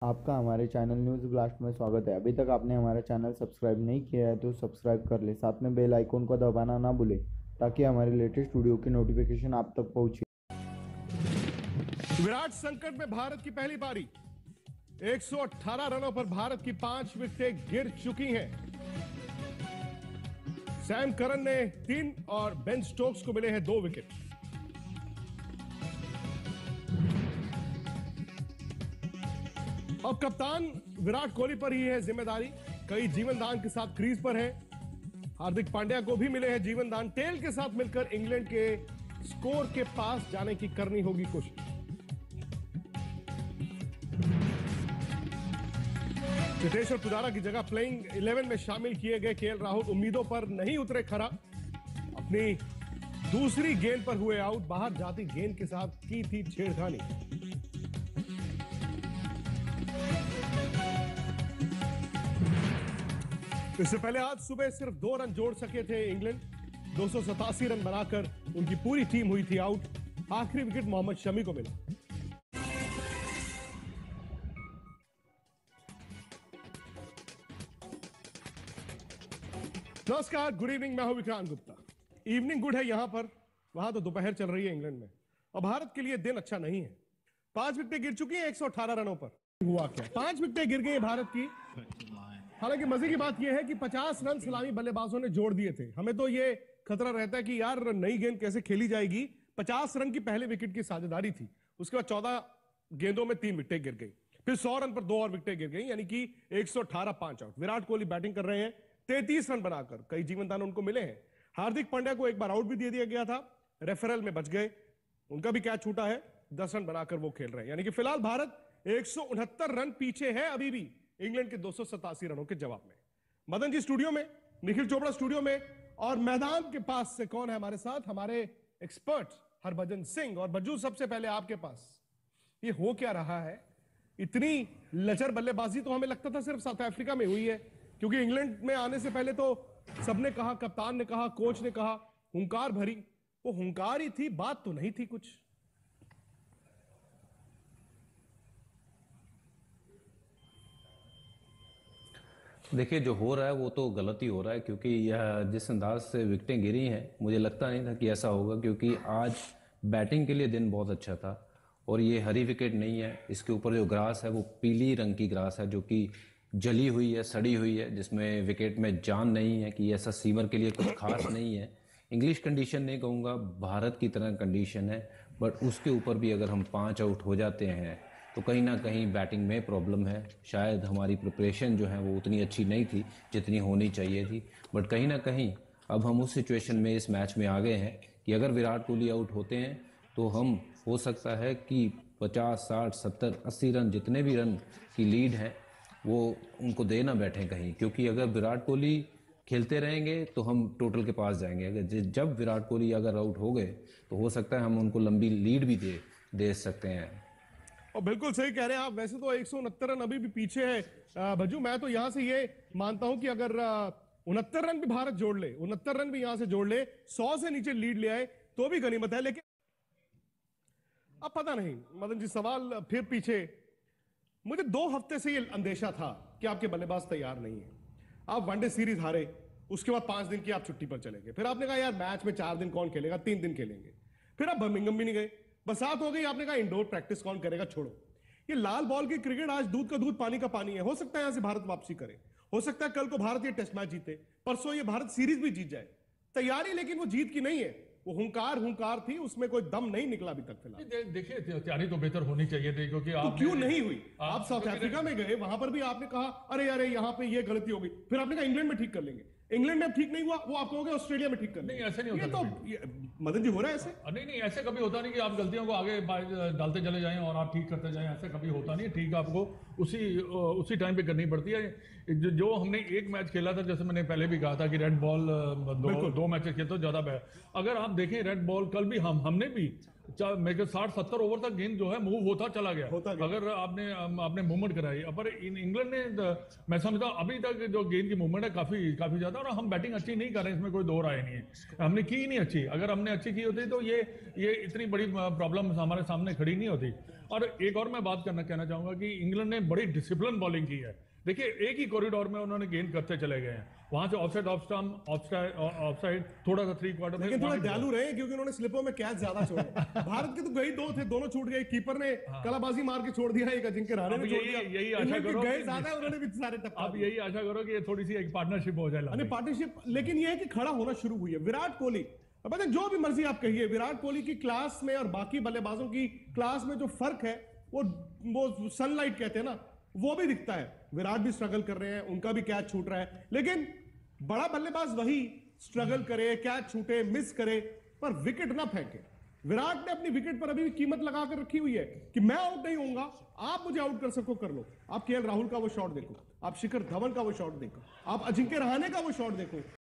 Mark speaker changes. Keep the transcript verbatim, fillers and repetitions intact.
Speaker 1: आपका हमारे channel news blast में स्वागत है। अभी तक आपने हमारा चैनल सब्सक्राइब नहीं किया है तो सब्सक्राइब कर ले, साथ में बेल आइकन को दबाना ना भूले ताकि हमारे लेटेस्ट वीडियो की नोटिफिकेशन आप तक पहुंचे।
Speaker 2: विराट संकट में भारत की पहली पारी। एक सौ अठारह रनों पर भारत की पांच विकेटें गिर चुकी हैं। सैम करन ने तीन और बेन स्टोक्स को मिले हैं दो विकेट। अब कप्तान विराट कोहली पर ही है जिम्मेदारी। कई जीवनदान के साथ क्रीज पर है। हार्दिक पांड्या को भी मिले हैं जीवनदान। टेल के साथ मिलकर इंग्लैंड के स्कोर के पास जाने की करनी होगी कोशिश। चेतेश्वर पुजारा की जगह प्लेइंग इलेवन में शामिल किए गए केएल राहुल उम्मीदों पर नहीं उतरे खरा। अपनी दूसरी गेंद पर हुए आउट। बाहर जाती गेंद के साथ की थी छेड़खानी। इससे पहले आज सुबह सिर्फ दो रन जोड़ सके थे इंग्लैंड। दो सौ सतासी रन बनाकर उनकी पूरी टीम हुई थी आउट। आखिरी विकेट मोहम्मद शमी को मिला। नमस्कार, गुड इवनिंग। मैं हूं विक्रांत गुप्ता। इवनिंग गुड है यहां पर, वहां तो दोपहर चल रही है इंग्लैंड में। और भारत के लिए दिन अच्छा नहीं है। पांच विकेटें गिर चुकी हैं एक सौ अठारह रनों पर। हुआ क्या, पांच विकेटें गिर गई भारत की। हालांकि मजे की बात यह है कि पचास रन सलामी बल्लेबाजों ने जोड़ दिए थे। हमें तो यह खतरा रहता है कि यार नई गेंद कैसे खेली जाएगी। पचास रन की पहले विकेट की साझेदारी थी। उसके बाद चौदह गेंदों में तीन विकेटें गिर गई। फिर सौ रन पर दो और विकेटें गिर गई, यानी कि एक सौ अठारह पांच आउट। विराट कोहली बैटिंग कर रहे हैं तैंतीस रन बनाकर। कई जीवनदान उनको मिले हैं। हार्दिक पांड्या को एक बार आउट भी दे दिया गया था, रेफरल में बच गए, उनका भी कैच छूटा है। दस रन बनाकर वो खेल रहे हैं, यानी कि फिलहाल भारत एक सौ उनहत्तर रन पीछे है अभी भी इंग्लैंड के दो सौ सतासी रनों के जवाब में। मदन जी स्टूडियो में, निखिल चोपड़ा स्टूडियो में, और मैदान के पास से कौन है हमारे साथ? हमारे एक्सपर्ट हरभजन सिंह। और बज्जू, सबसे पहले आपके पास, ये हो क्या रहा है? इतनी लचर बल्लेबाजी तो हमें लगता था सिर्फ साउथ अफ्रीका में हुई है, क्योंकि इंग्लैंड में आने से पहले तो सबने कहा, कप्तान ने कहा, कोच ने कहा, हुंकार भरी। वो हुंकार ही थी, बात तो नहीं थी कुछ।
Speaker 3: देखिए, जो हो रहा है वो तो गलत ही हो रहा है, क्योंकि यह जिस अंदाज से विकेटें गिरी हैं, मुझे लगता नहीं था कि ऐसा होगा। क्योंकि आज बैटिंग के लिए दिन बहुत अच्छा था और ये हरी विकेट नहीं है। इसके ऊपर जो ग्रास है वो पीली रंग की ग्रास है, जो कि जली हुई है, सड़ी हुई है, जिसमें विकेट में जान नहीं है। कि ऐसा सीमर के लिए कुछ खास नहीं है। इंग्लिश कंडीशन नहीं कहूँगा, भारत की तरह कंडीशन है। बट उसके ऊपर भी अगर हम पाँच आउट हो जाते हैं तो कहीं ना कहीं बैटिंग में प्रॉब्लम है। शायद हमारी प्रिपरेशन जो है वो उतनी अच्छी नहीं थी जितनी होनी चाहिए थी। बट कहीं ना कहीं अब हम उस सिचुएशन में इस मैच में आ गए हैं कि अगर विराट कोहली आउट होते हैं तो हम, हो सकता है कि पचास साठ सत्तर अस्सी रन, जितने भी रन की लीड है वो उनको दे ना बैठे कहीं। क्योंकि अगर विराट कोहली खेलते रहेंगे तो हम टोटल के पास जाएंगे। अगर जब विराट कोहली अगर आउट हो गए तो हो सकता है हम उनको लंबी लीड भी दे दे सकते हैं।
Speaker 2: और बिल्कुल सही कह रहे हैं आप। वैसे तो एक सौ उनहत्तर रन अभी भी पीछे है भज्जू। मैं तो यहां से ये मानता हूं कि अगर उनहत्तर रन भी भारत जोड़ ले, उनहत्तर रन भी यहां से जोड़ ले, सौ से नीचे लीड ले आए तो भी गनीमत है। लेकिन अब पता नहीं मदन जी, सवाल फिर पीछे। मुझे दो हफ्ते से ये अंदेशा था कि आपके बल्लेबाज तैयार नहीं है। आप वनडे सीरीज हारे, उसके बाद पांच दिन की आप छुट्टी पर चले गए। फिर आपने कहा यार मैच में चार दिन कौन खेलेगा, तीन दिन खेलेंगे। फिर आप बर्मिंघम भी नहीं गए, बरसात हो गई, आपने कहा इंडोर प्रैक्टिस कौन करेगा, छोड़ो। ये लाल बॉल की क्रिकेट आज दूध का दूध पानी का पानी है। हो सकता है यहां से भारत वापसी करे, हो सकता है कल को भारत ये टेस्ट मैच जीते, परसों ये भारत सीरीज भी जीत जाए। तैयारी लेकिन वो जीत की नहीं है, वो हुंकार हुंकार थी, उसमें कोई दम नहीं निकला अभी तक फिलहाल।
Speaker 4: दे, देखिए, तैयारी तो बेहतर होनी चाहिए थी, क्योंकि
Speaker 2: तो क्यों नहीं हुई? आप साउथ अफ्रीका में गए, वहां पर भी आपने कहा अरे अरे यहाँ पे ये गलती हो गई। फिर आपने कहा इंग्लैंड में ठीक कर लेंगे। इंग्लैंड में ठीक नहीं हुआ, वो आप कहोगे ऑस्ट्रेलिया में ठीक कर लेंगे।
Speaker 4: नहीं, ऐसे नहीं होता।
Speaker 2: तो ये, मदन जी, हो रहा है ऐसे?
Speaker 4: नहीं नहीं, ऐसे कभी होता नहीं कि आप गलतियों को आगे डालते चले जाएं और आप ठीक करते जाएं। ऐसे कभी होता नहीं। ठीक आपको उसी उसी टाइम पे करनी पड़ती है। जो, जो हमने एक मैच खेला था, जैसे मैंने पहले भी कहा था कि रेड बॉल दो, दो मैचेस खेलते तो ज्यादा बेहतर। अगर आप देखें रेड बॉल, कल भी हम हमने भी चा- मेरे ख्याल साठ सत्तर ओवर तक गेंद जो है मूव होता चला गया
Speaker 2: होता गया।
Speaker 4: अगर आपने आपने मूवमेंट कराई, पर इन इंग्लैंड ने द- मैं समझता हूं अभी तक जो गेंद की मूवमेंट है काफी काफी ज्यादा, और हम बैटिंग अच्छी नहीं कर रहे हैं, इसमें कोई दो राय नहीं है। हमने की ही नहीं अच्छी, अगर हमने अच्छी की होती तो ये ये इतनी बड़ी प्रॉब्लम हमारे सामने खड़ी नहीं होती। और एक और मैं बात करना कहना चाहूंगा कि इंग्लैंड ने बड़ी डिसिप्लिन बॉलिंग की है। देखिए एक ही कॉरिडोर में उन्होंने गेंद करते चले गए हैं, वहां से offside off stump off side थोड़ा सा थ्री क्वार्टर में,
Speaker 2: लेकिन थोड़ा दयालु रहे क्योंकि उन्होंने स्लिपों में कैच ज्यादा छोड़े। भारत के तो गई दो थे, दोनों छूट गए। कीपर ने कलाबाजी मार के छोड़ दिया, एक अजिंक्य रहाणे ने
Speaker 4: अब
Speaker 2: छोड़
Speaker 4: यही-
Speaker 2: दिया।
Speaker 4: यही आशा
Speaker 2: इंग्लैंड के
Speaker 4: करो
Speaker 2: गए
Speaker 4: कि-
Speaker 2: ज्यादा, उन्होंने भी सारे टप्पा
Speaker 4: अब यही आशा करो कि ये थोड़ी सी एक पार्टनरशिप हो जाए
Speaker 2: दिए।
Speaker 4: लंबी।
Speaker 2: पार्टनरशिप, लेकिन ये है कि खड़ा होना शुरू हुई है। विराट कोहली, अब पता है, जो भी मर्जी आप कहिए, विराट कोहली की क्लास में और बाकी बल्लेबाजों की क्लास में जो फर्क है वो वो सनलाइट कहते हैं ना, वो भी दिखता है। विराट भी स्ट्रगल कर रहे हैं, उनका भी कैच छूट रहा है, लेकिन बड़ा बल्लेबाज वही स्ट्रगल करे, कैच छूटे, मिस करे, पर विकेट ना फेंके। विराट ने अपनी विकेट पर अभी भी कीमत लगा कर रखी हुई है कि मैं आउट नहीं होऊंगा, आप मुझे आउट कर सको कर लो। आप केएल राहुल का वो शॉट देखो, आप शिखर धवन का वो शॉट देखो, आप अजिंक्य रहाणे का वो शॉट देखो,